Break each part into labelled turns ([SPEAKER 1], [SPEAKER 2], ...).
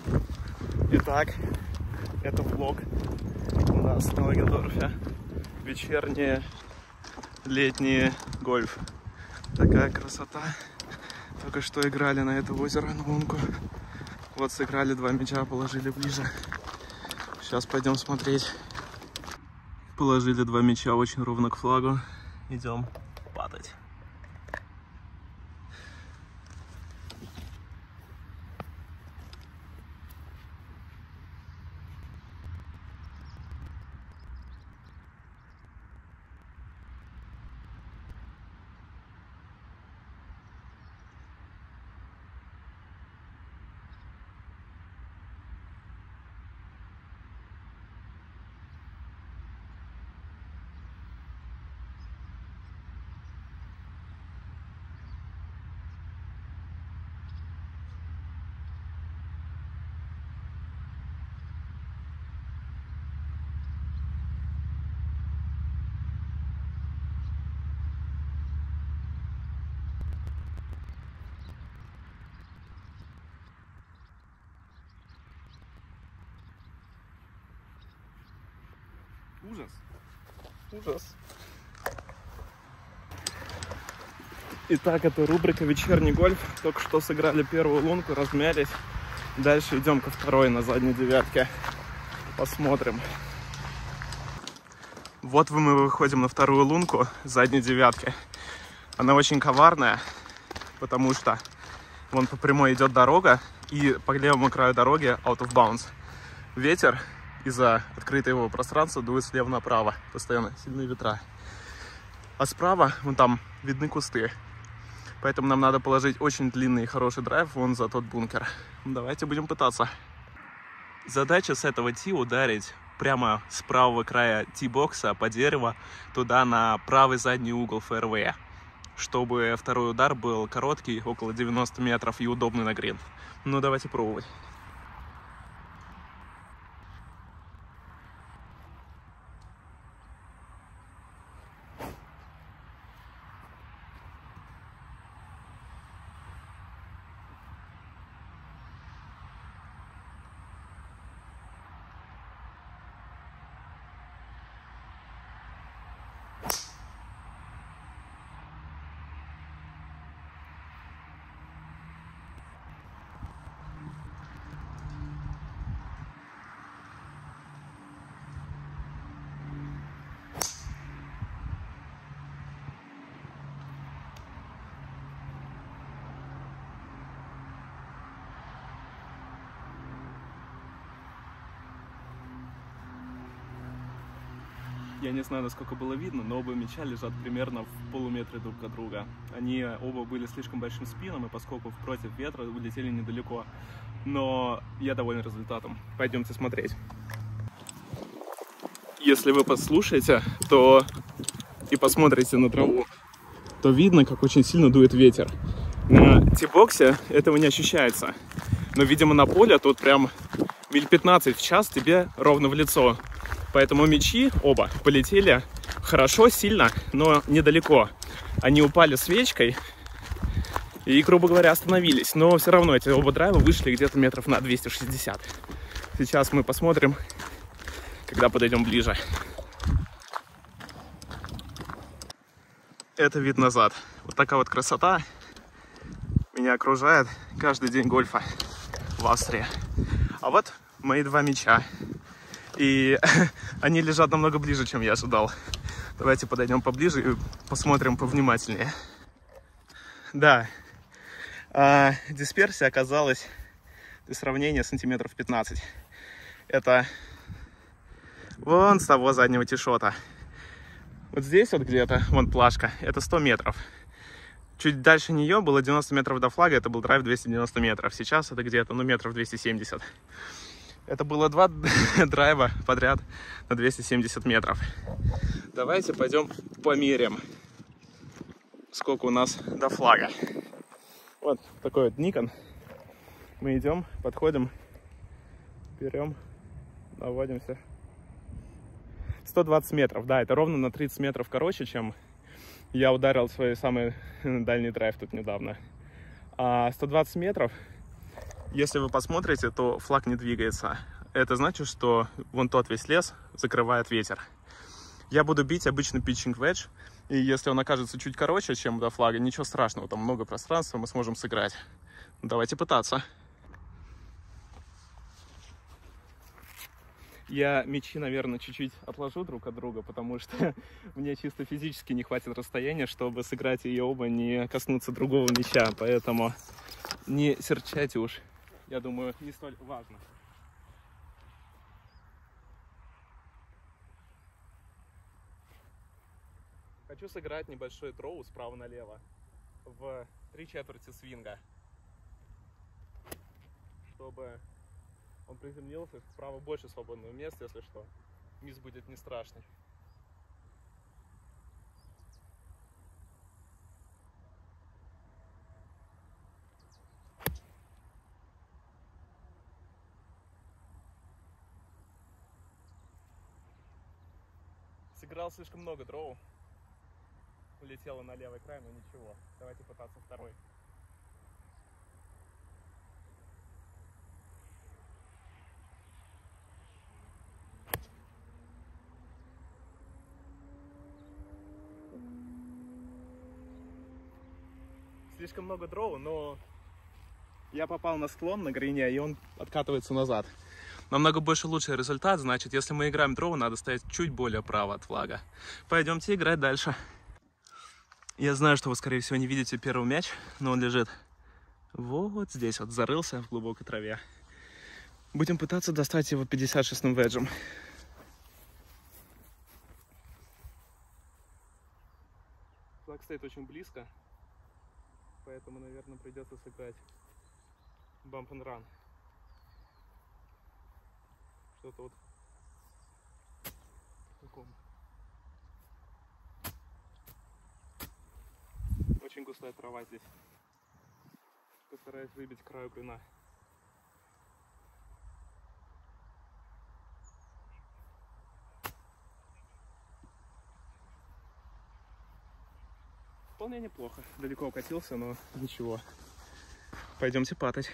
[SPEAKER 1] Итак, это влог у нас на Вагендорфе. Вечерние, летние гольф. Такая красота. Только что играли на это озеро, на лунку. Вот сыграли 2 мяча, положили ближе. Сейчас пойдем смотреть. Положили 2 мяча очень ровно к флагу. Идем падать. Ужас. Ужас. Итак, это рубрика «Вечерний гольф». Только что сыграли первую лунку, размялись. Дальше идем ко второй на задней девятке. Посмотрим. Вот мы выходим на вторую лунку задней девятки. Она очень коварная, потому что вон по прямой идет дорога, и по левому краю дороги out of bounds. Ветер из-за открытого пространства дует слева направо. Постоянно сильные ветра. А справа, вон там, видны кусты. Поэтому нам надо положить очень длинный и хороший драйв вон за тот бункер. Давайте будем пытаться. Задача с этого ти ударить прямо с правого края ти-бокса по дереву туда на правый задний угол фэйрвея, чтобы второй удар был короткий, около 90 метров, и удобный на грин. Ну, давайте пробовать. Я не знаю, насколько было видно, но оба мяча лежат примерно в полуметре друг от друга. Они оба были слишком большим спином, и поскольку против ветра улетели недалеко. Но я доволен результатом. Пойдемте смотреть. Если вы послушаете, то и посмотрите на траву, то видно, как очень сильно дует ветер. На ти-боксе этого не ощущается. Но, видимо, на поле тут прям миль 15 в час тебе ровно в лицо. Поэтому мячи оба полетели хорошо, сильно, но недалеко. Они упали свечкой и, грубо говоря, остановились. Но все равно эти оба драйва вышли где-то метров на 260. Сейчас мы посмотрим, когда подойдем ближе. Это вид назад. Вот такая вот красота меня окружает каждый день гольфа в Австрии. А вот мои 2 мяча. И они лежат намного ближе, чем я ожидал. Давайте подойдем поближе и посмотрим повнимательнее. Да, дисперсия оказалась для сравнения сантиметров 15. Это вон с того заднего тишота. Вот здесь вот где-то, вон плашка, это 100 метров. Чуть дальше нее было 90 метров до флага, это был драйв 290 метров. Сейчас это где-то, ну, метров 270. Это было 2 драйва подряд на 270 метров. Давайте пойдем померим, сколько у нас до флага. Вот такой вот Nikon. Мы идем, подходим, берем, наводимся. 120 метров, да, это ровно на 30 метров короче, чем я ударил свой самый дальний драйв тут недавно. 120 метров. Если вы посмотрите, то флаг не двигается. Это значит, что вон тот весь лес закрывает ветер. Я буду бить обычный питчинг ведж, и если он окажется чуть короче, чем до флага, ничего страшного, там много пространства, мы сможем сыграть. Давайте пытаться. Я мячи, наверное, чуть-чуть отложу друг от друга, потому что мне чисто физически не хватит расстояния, чтобы сыграть ее оба, не коснуться другого мяча. Поэтому не серчайте уж. Я думаю, не столь важно. Хочу сыграть небольшой дроу справа налево в 3/4 свинга, чтобы он приземлился, вправо больше свободного места, если что. Мисс будет не страшный. Сыграл слишком много дроу. Улетела на левый край, но ничего. Давайте пытаться второй. Слишком много дроу, но я попал на склон на грине, и он откатывается назад. Намного больше лучший результат, значит, если мы играем дроу, надо стоять чуть более право от флага. Пойдемте играть дальше. Я знаю, что вы, скорее всего, не видите первый мяч, но он лежит вот здесь, вот зарылся в глубокой траве. Будем пытаться достать его 56-м веджем. Флаг стоит очень близко, поэтому, наверное, придется сыграть bump and run. Что-то вот в таком. Очень густая трава здесь. Постараюсь выбить к краю клина. Вполне неплохо. Далеко укатился, но ничего. Пойдемте патать.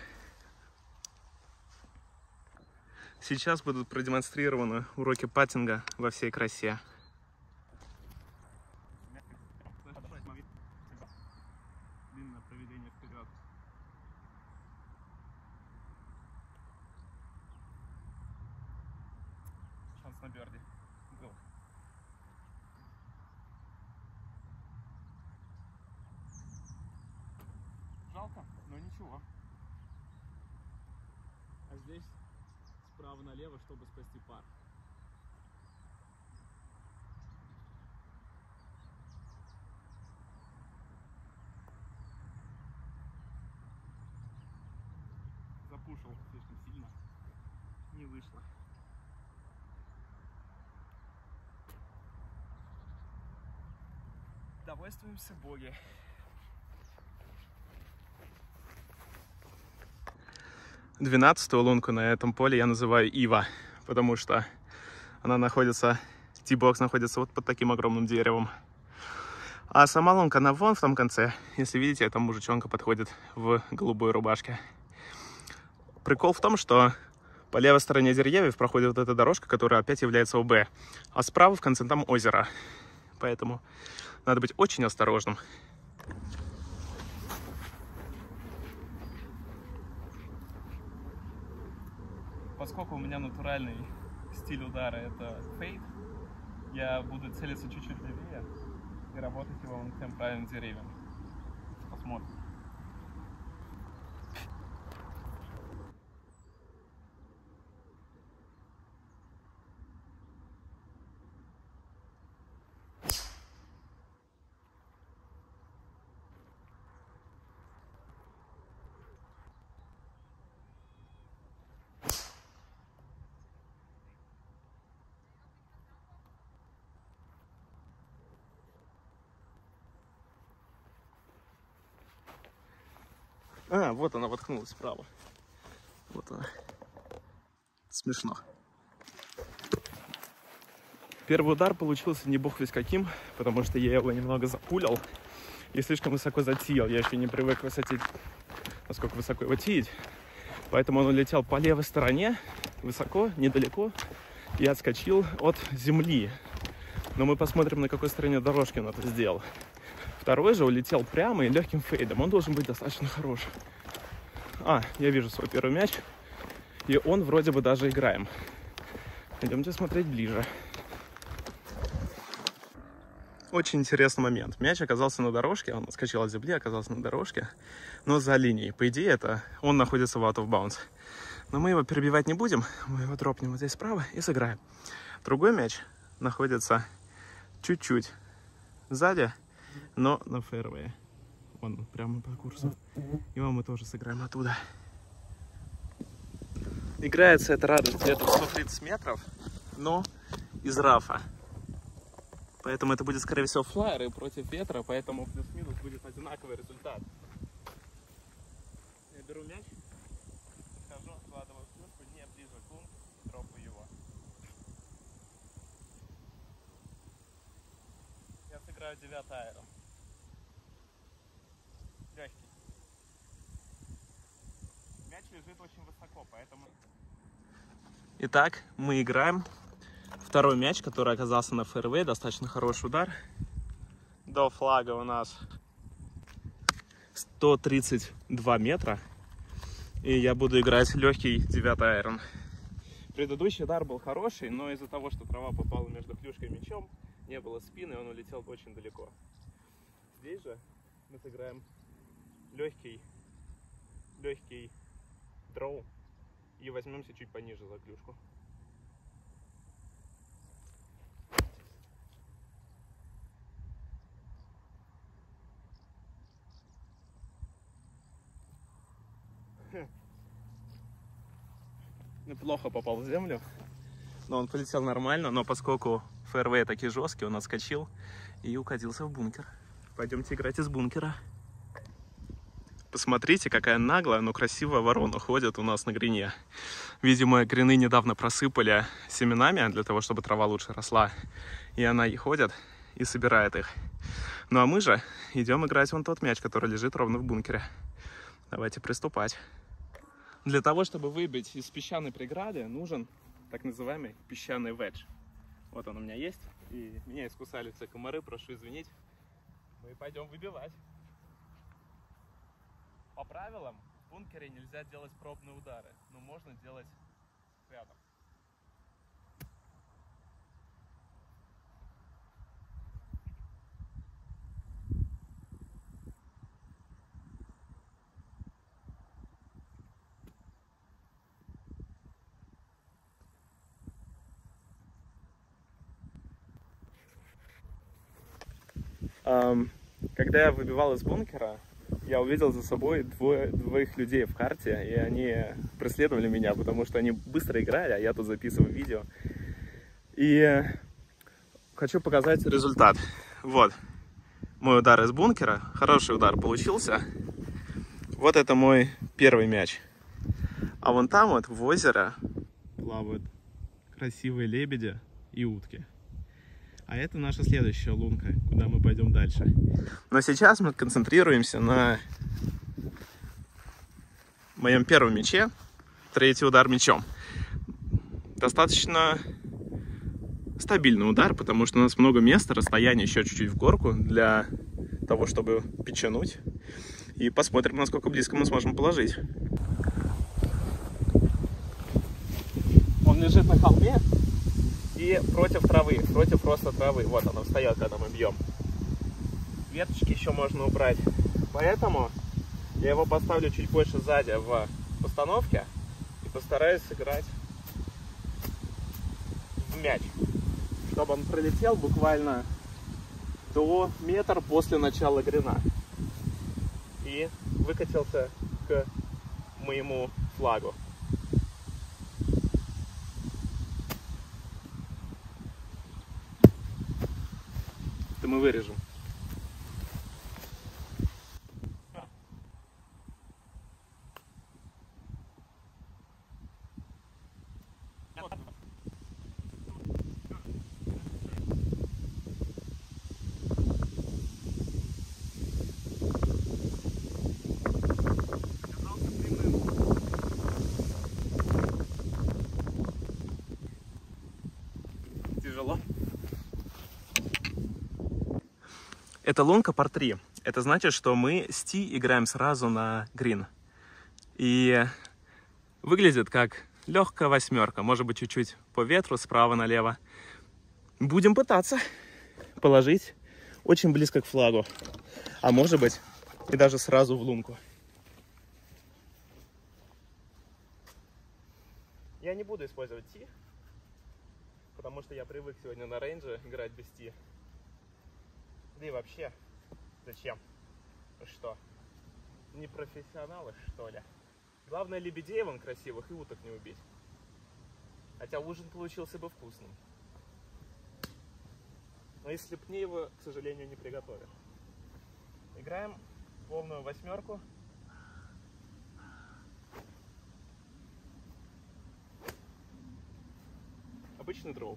[SPEAKER 1] Сейчас будут продемонстрированы уроки паттинга во всей красе. Длинное проведение вперед. Шанс на бёрди. Go. Жалко, но ничего. А здесь справа налево, чтобы спасти пар. Запушил слишком сильно. Не вышло. Довольствуемся боги. Двенадцатую лунку на этом поле я называю Ива, потому что она находится, тибокс находится вот под таким огромным деревом. А сама лунка, она вон в том конце. Если видите, эта мужичонка подходит в голубой рубашке. Прикол в том, что по левой стороне деревьев проходит вот эта дорожка, которая опять является ОБ. А справа в конце там озеро. Поэтому надо быть очень осторожным. Поскольку у меня натуральный стиль удара это фейд, я буду целиться чуть-чуть левее и работать его вон к тем правильным деревьям. Посмотрим. А, вот она воткнулась справа. Вот она. Смешно. Первый удар получился не бог весь каким, потому что я его немного запулил и слишком высоко затеял. Я еще не привык насколько высоко его теять. Поэтому он улетел по левой стороне, высоко, недалеко, и отскочил от земли. Но мы посмотрим, на какой стороне дорожки он это сделал. Второй же улетел прямо и легким фейдом. Он должен быть достаточно хорош. Я вижу свой первый мяч. И он вроде бы даже играем. Идемте смотреть ближе. Очень интересный момент. Мяч оказался на дорожке, он отскочил от земли, оказался на дорожке, но за линией. По идее, это он находится в out of bounds. Но мы его перебивать не будем, мы его дропнем вот здесь справа и сыграем. Другой мяч находится чуть-чуть сзади, но на фэрвее. Он прямо по курсу. Его мы тоже сыграем оттуда. Играется эта радость где-то 130 метров, но из рафа. Поэтому это будет, скорее всего, флайеры против ветра, поэтому плюс-минус будет одинаковый результат. Я беру мяч, подхожу, складываю клюшку, не ближе к лунку, дропаю его. Я сыграю 9 аэром. Легкий. Мяч лежит очень высоко, поэтому... Итак, мы играем. Второй мяч, который оказался на фэрвей, достаточно хороший удар. До флага у нас 132 метра. И я буду играть легкий 9 айрон. Предыдущий удар был хороший, но из-за того, что трава попала между клюшкой и мячом, не было спины, он улетел очень далеко. Здесь же мы сыграем легкий дроу и возьмемся чуть пониже за клюшку. Неплохо попал в землю, но он полетел нормально, но поскольку фэрвей такие жесткие, он отскочил и укатился в бункер. Пойдемте играть из бункера. Посмотрите, какая наглая, но красивая ворона ходит у нас на грине. Видимо, грины недавно просыпали семенами для того, чтобы трава лучше росла. И она и ходит, и собирает их. Ну а мы же идем играть вон тот мяч, который лежит ровно в бункере. Давайте приступать. Для того, чтобы выбить из песчаной преграды, нужен так называемый песчаный ведж. Вот он у меня есть. И меня искусали все комары, прошу извинить. Мы пойдем выбивать. По правилам, в бункере нельзя делать пробные удары, но можно делать рядом. Когда я выбивал из бункера, я увидел за собой двоих людей в карте, и они преследовали меня, потому что они быстро играли, а я тут записываю видео. И хочу показать результат. Вот мой удар из бункера, хороший удар получился. Вот это мой первый мяч. А вон там вот в озеро плавают красивые лебеди и утки. А это наша следующая лунка, куда мы пойдем дальше. Но сейчас мы концентрируемся на моем первом мяче. Третий удар мячом. Достаточно стабильный удар, потому что у нас много места, расстояние еще чуть-чуть в горку для того, чтобы печануть. И посмотрим, насколько близко мы сможем положить. Он лежит на холме. И против травы, против роста травы. Вот она встает, когда мы бьем. Веточки еще можно убрать. Поэтому я его поставлю чуть больше сзади в постановке. И постараюсь сыграть в мяч. Чтобы он пролетел буквально до метра после начала грина. И выкатился к моему флагу. Мы вырежем. Это лунка пар 3. Это значит, что мы с Ти играем сразу на грин. И выглядит как легкая восьмерка. Может быть, чуть-чуть по ветру справа налево. Будем пытаться положить очень близко к флагу. А может быть, и даже сразу в лунку. Я не буду использовать Ти, потому что я привык сегодня на рейнже играть без Ти. Да и вообще, зачем? Ну что, не профессионалы, что ли? Главное, лебедей вон красивых и уток не убить. Хотя ужин получился бы вкусным. Но из слепней его, к сожалению, не приготовишь. Играем полную восьмерку. Обычный дроу.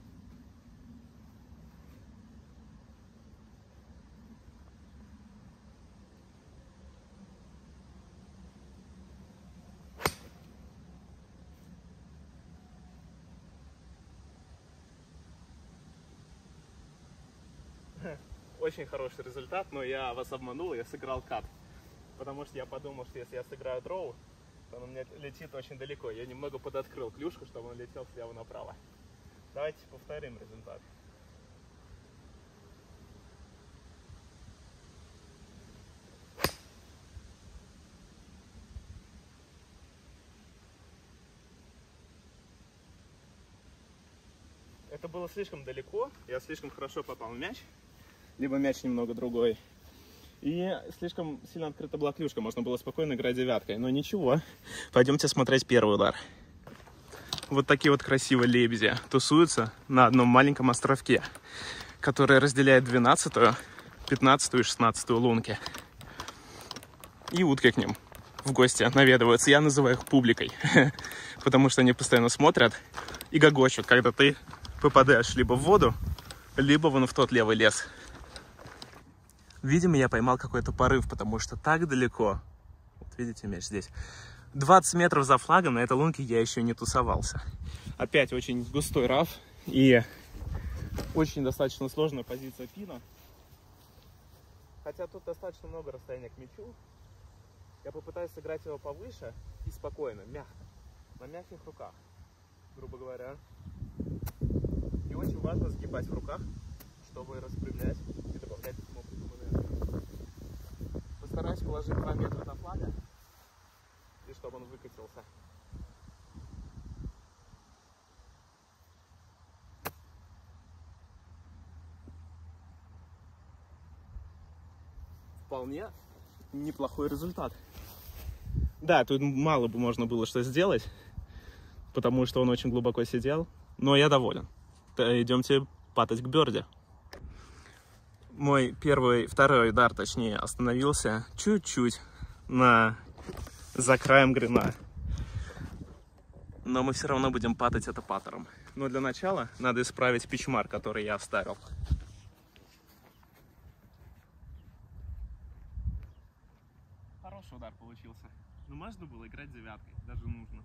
[SPEAKER 1] Очень хороший результат, но я вас обманул, я сыграл кат. Потому что я подумал, что если я сыграю дроу, то он у меня летит очень далеко. Я немного подоткрыл клюшку, чтобы он летел слева направо. Давайте повторим результат. Это было слишком далеко, я слишком хорошо попал в мяч, либо мяч немного другой. И слишком сильно открыта была клюшка, можно было спокойно играть девяткой. Но ничего, пойдемте смотреть первый удар. Вот такие вот красивые лебеди тусуются на одном маленьком островке, который разделяет 12-ю, 15-ю и 16-ю лунки. И утки к ним в гости наведываются. Я называю их публикой, потому что они постоянно смотрят и гогочут, когда ты попадаешь либо в воду, либо вон в тот левый лес. Видимо, я поймал какой-то порыв, потому что так далеко, вот видите мяч здесь, 20 метров за флагом на этой лунке я еще не тусовался. Опять очень густой раф и очень достаточно сложная позиция пина. Хотя тут достаточно много расстояния к мячу. Я попытаюсь сыграть его повыше и спокойно, мягко, на мягких руках, грубо говоря. И очень важно сгибать в руках, чтобы распрямлять и добавлять таким образом энергию. Постараюсь положить 2 метра до флага, и чтобы он выкатился. Вполне неплохой результат. Да, тут мало бы можно было что сделать, потому что он очень глубоко сидел, но я доволен. Идемте патать к бёрде. Мой второй удар, точнее, остановился чуть-чуть за краем грина. Но мы все равно будем патать это паттером. Но для начала надо исправить пичмар, который я оставил. Хороший удар получился. Но можно было играть девяткой, даже нужно.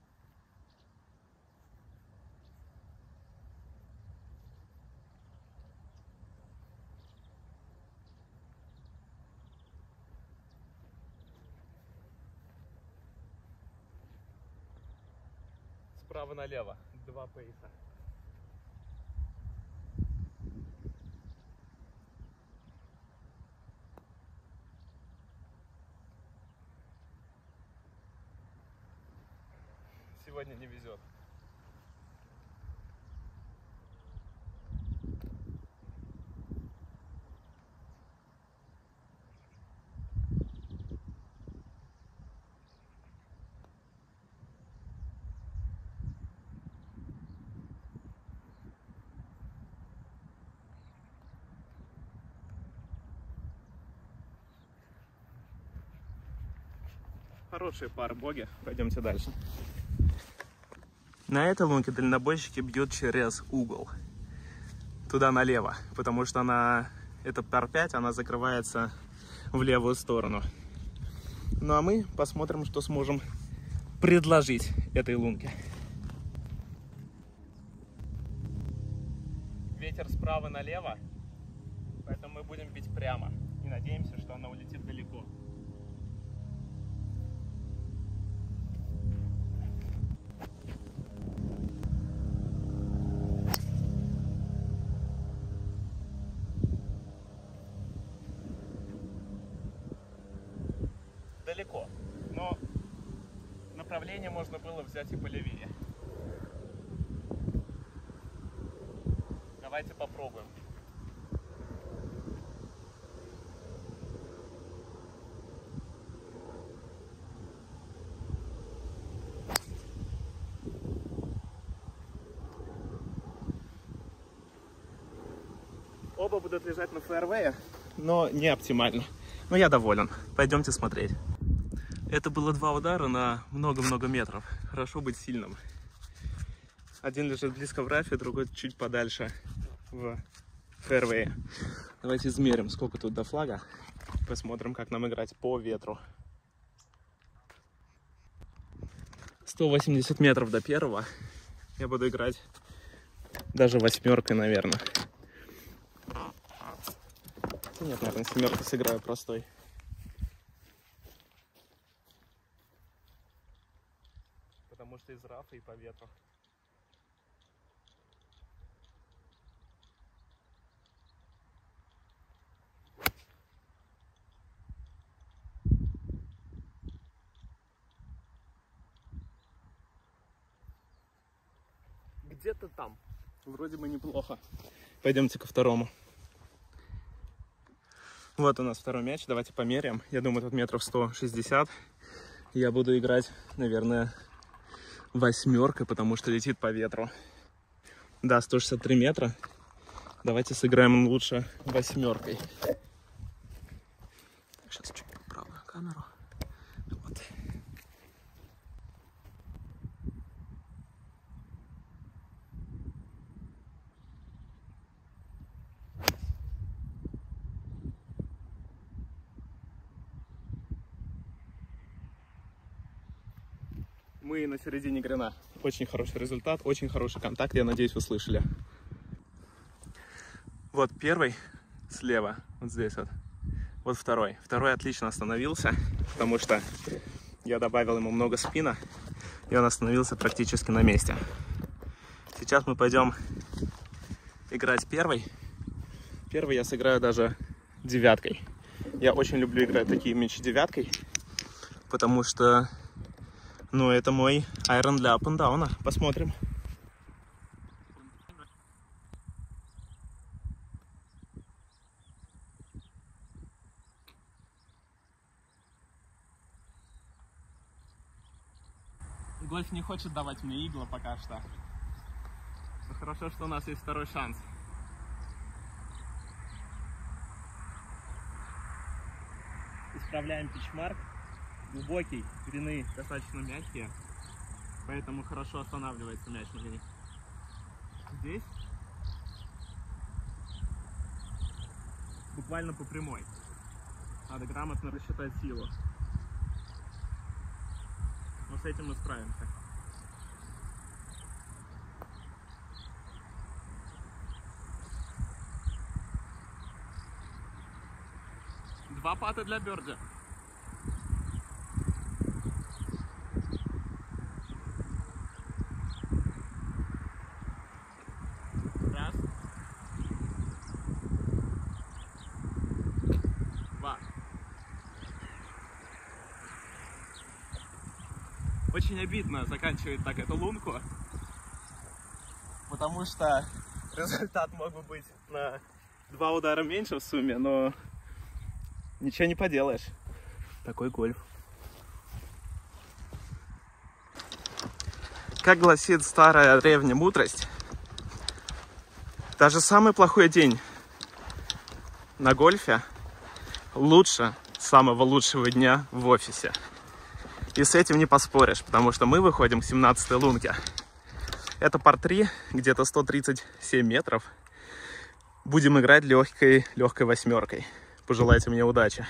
[SPEAKER 1] Справа налево, 2 пейса. Сегодня не везет. Хорошие пары боги. Пойдемте дальше. На этой лунке дальнобойщики бьют через угол. Туда налево. Потому что эта пар 5, она закрывается в левую сторону. Ну а мы посмотрим, что сможем предложить этой лунке. Ветер справа налево. Поэтому мы будем бить прямо и надеемся, что она улетит далеко. Далеко, но направление можно было взять и полевее. Давайте попробуем. Оба будут лежать на фэйрвее, но не оптимально. Но я доволен. Пойдемте смотреть. Это было 2 удара на много-много метров. Хорошо быть сильным. Один лежит близко в рафе, другой чуть подальше в фэйрвее. Давайте измерим, сколько тут до флага. Посмотрим, как нам играть по ветру. 180 метров до первого. Я буду играть даже 8-кой, наверное. Нет, наверное, 7-ку сыграю простой. Потому что из рафа и по ветру. Где-то там. Вроде бы неплохо. Пойдемте ко второму. Вот у нас второй мяч. Давайте померяем. Я думаю, тут метров 160. Я буду играть, наверное, 8-кой, потому что летит по ветру. Да, 163 метра. Давайте сыграем лучше 8-кой. Сейчас чуть поправлю камеру. Вот. Мы на середине грина. Очень хороший результат, очень хороший контакт. Я надеюсь, вы слышали. Вот первый слева, вот здесь вот. Вот второй. Второй отлично остановился, потому что я добавил ему много спина, и он остановился практически на месте. Сейчас мы пойдем играть первый. Первый я сыграю даже 9-кой. Я очень люблю играть такие мячи 9-кой, потому что, ну, это мой айрон для ап-н-дауна. Посмотрим. Гольф не хочет давать мне игла пока что. Но хорошо, что у нас есть второй шанс. Исправляем питчмарк. Глубокий, грины достаточно мягкие, поэтому хорошо останавливается мяч на грине. Здесь буквально по прямой. Надо грамотно рассчитать силу. Но с этим мы справимся. Два пата для бёрди. Раз. Два. Очень обидно заканчивать так эту лунку, потому что результат мог бы быть на 2 удара меньше в сумме, но ничего не поделаешь. Такой гольф. Как гласит старая древняя мудрость, даже самый плохой день на гольфе лучше самого лучшего дня в офисе. И с этим не поспоришь, потому что мы выходим к 17-й лунке. Это пар 3, где-то 137 метров. Будем играть легкой 8-кой. Пожелайте мне удачи.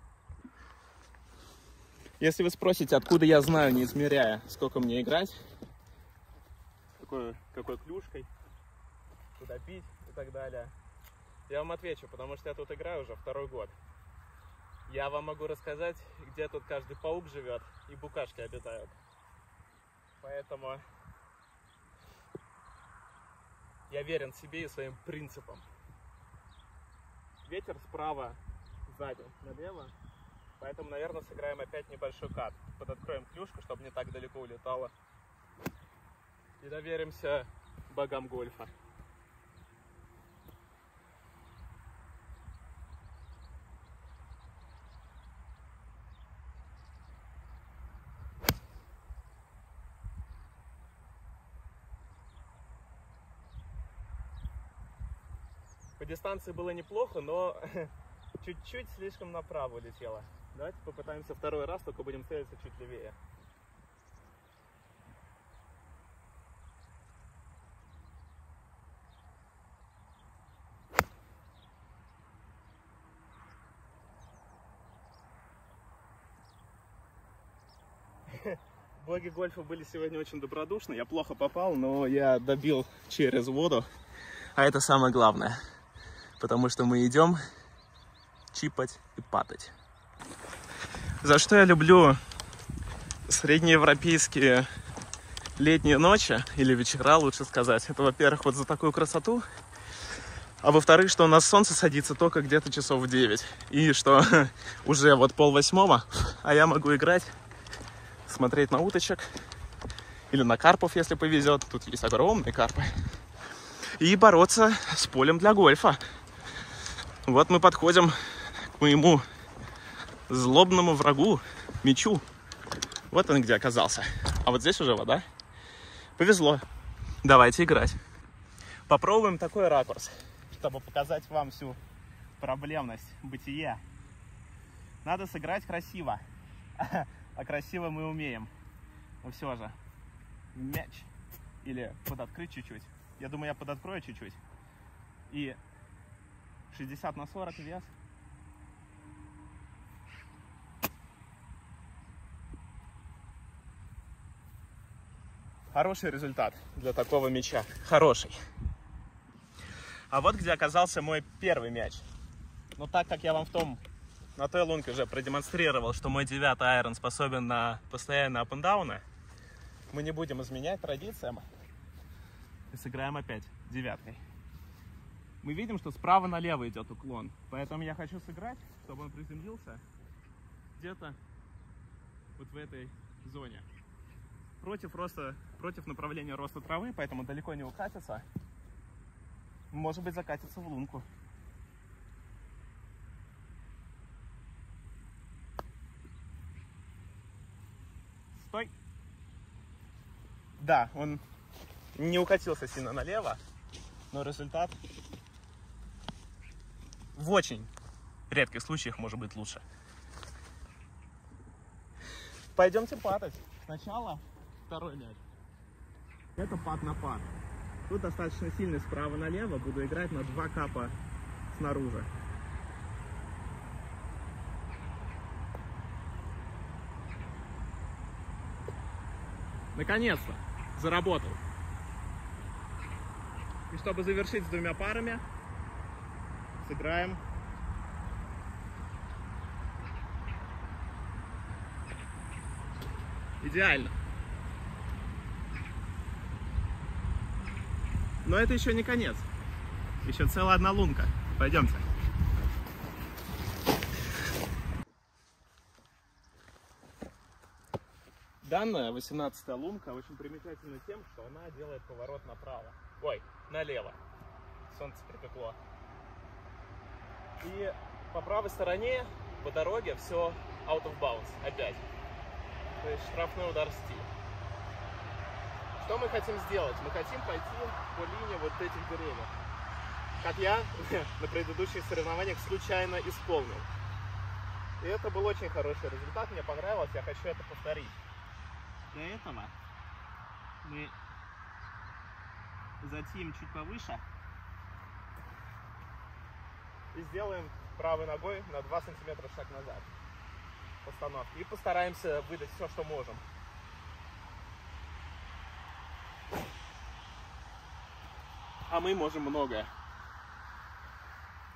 [SPEAKER 1] Если вы спросите, откуда я знаю, не измеряя, сколько мне играть, какой клюшкой, куда бить и так далее, Я вам отвечу, потому что я тут играю уже второй год. Я вам могу рассказать, где тут каждый паук живет и букашки обитают. Поэтому я верен себе и своим принципам. Ветер справа, сзади, налево. Поэтому, наверное, сыграем опять небольшой кат. Подоткроем клюшку, чтобы не так далеко улетало. И доверимся богам гольфа. По дистанции было неплохо, но чуть-чуть слишком направо улетело. Давайте попытаемся второй раз, только будем целиться чуть левее. Боги гольфа были сегодня очень добродушны. Я плохо попал, но я добил через воду. А это самое главное. Потому что мы идем чипать и патать. За что я люблю среднеевропейские летние ночи, или вечера, лучше сказать. Это, во-первых, вот за такую красоту. А во-вторых, что у нас солнце садится только где-то часов в 9. И что уже вот 7:30, а я могу играть, смотреть на уточек. Или на карпов, если повезет. Тут есть огромные карпы. И бороться с полем для гольфа. Вот мы подходим к моему злобному врагу, мячу. Вот он где оказался. А вот здесь уже вода. Повезло. Давайте играть. Попробуем такой ракурс, чтобы показать вам всю проблемность бытия. Надо сыграть красиво. А красиво мы умеем. Но все же. Мяч. Или подоткрыть чуть-чуть. Я думаю, я подоткрою чуть-чуть. И 60/40 вес. Хороший результат для такого мяча. Хороший. А вот где оказался мой первый мяч. Но так как я вам на той лунке уже продемонстрировал, что мой 9-й айрон способен на постоянные ап-н-дауны, мы не будем изменять традициям. И сыграем опять 9-й. Мы видим, что справа налево идет уклон. Поэтому я хочу сыграть, чтобы он приземлился где-то вот в этой зоне. Против направления роста травы, поэтому далеко не укатится. Может быть, закатится в лунку. Стой! Да, он не укатился сильно налево, но результат в очень редких случаях может быть лучше. Пойдемте патать. Сначала второй мяч. Это пат на пат. Тут достаточно сильный справа налево. Буду играть на 2 капа снаружи. Наконец-то заработал. И чтобы завершить с 2 парами, сыграем идеально. Но это еще не конец. Еще целая одна лунка. Пойдемте. Данная 18-я лунка очень примечательна тем, что она делает поворот направо. Ой, налево. Солнце припекло. И по правой стороне по дороге все out of bounds опять. То есть штрафной удар в стиле. Что мы хотим сделать? Мы хотим пойти по линии вот этих деревьев. Как я на предыдущих соревнованиях случайно исполнил. И это был очень хороший результат. Мне понравилось. Я хочу это повторить. Для этого мы затем чуть повыше и сделаем правой ногой на 2 сантиметра шаг назад. Постановки. И постараемся выдать все, что можем. А мы можем многое.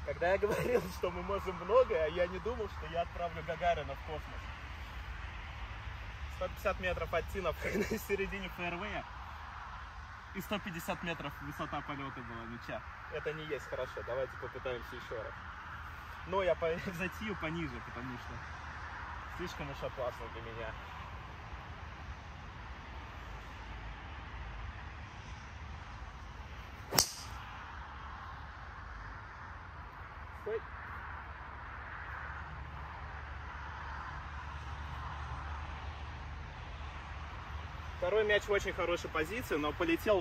[SPEAKER 1] Когда я говорил, что мы можем многое, я не думал, что я отправлю Гагарина в космос. 150 метров от тина в середине фэйрвея и 150 метров высота полета была мяча. Это не есть хорошо, давайте попытаемся еще раз. Но я затию пониже, потому что слишком уж опасно для меня. Стой. Второй мяч в очень хорошей позиции, но полетел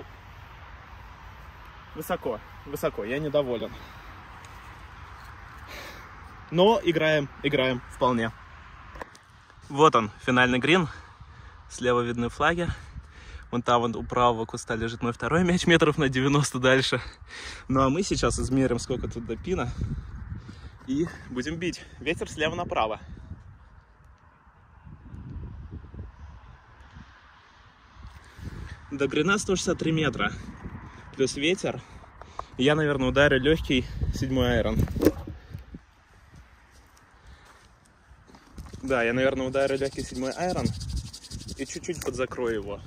[SPEAKER 1] высоко, я недоволен. Но играем вполне. Вот он, финальный грин. Слева видны флаги. Вон там у правого куста лежит мой второй мяч, метров на 90 дальше. Ну а мы сейчас измерим, сколько тут до пина. И будем бить. Ветер слева направо. До грина 163 метра. Плюс ветер. Я, наверное, ударю легкий 7-й айрон. Да, я, наверное, ударю легкий 7-й айрон и чуть-чуть подзакрою его.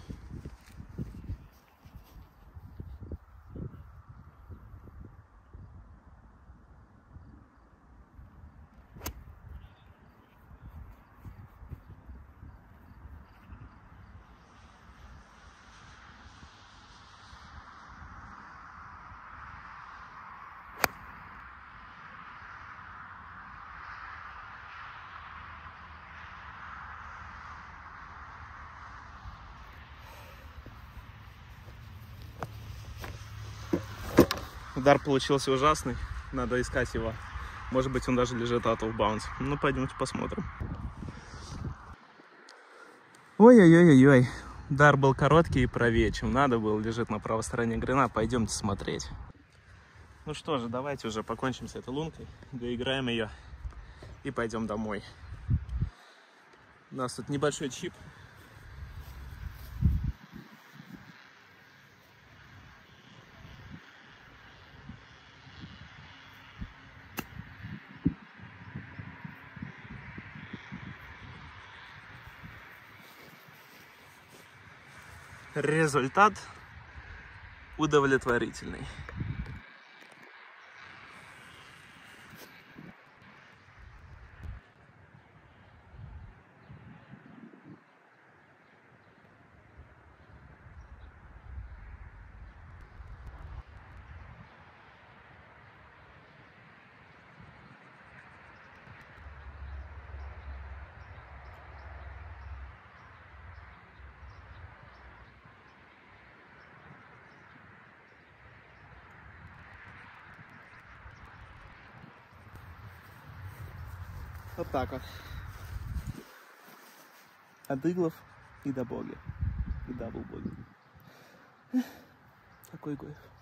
[SPEAKER 1] Удар получился ужасный, надо искать его. Может быть, он даже лежит out of bounds. Ну, пойдемте посмотрим. Ой-ой-ой-ой-ой. Удар был короткий и правее, чем надо было. Лежит на правой стороне грина. Пойдемте смотреть. Ну что же, давайте уже покончим с этой лункой. Доиграем ее и пойдем домой. У нас тут небольшой чип. Результат удовлетворительный. Вот так вот. От иглов и до боги. И дабл боги. Такой гольф.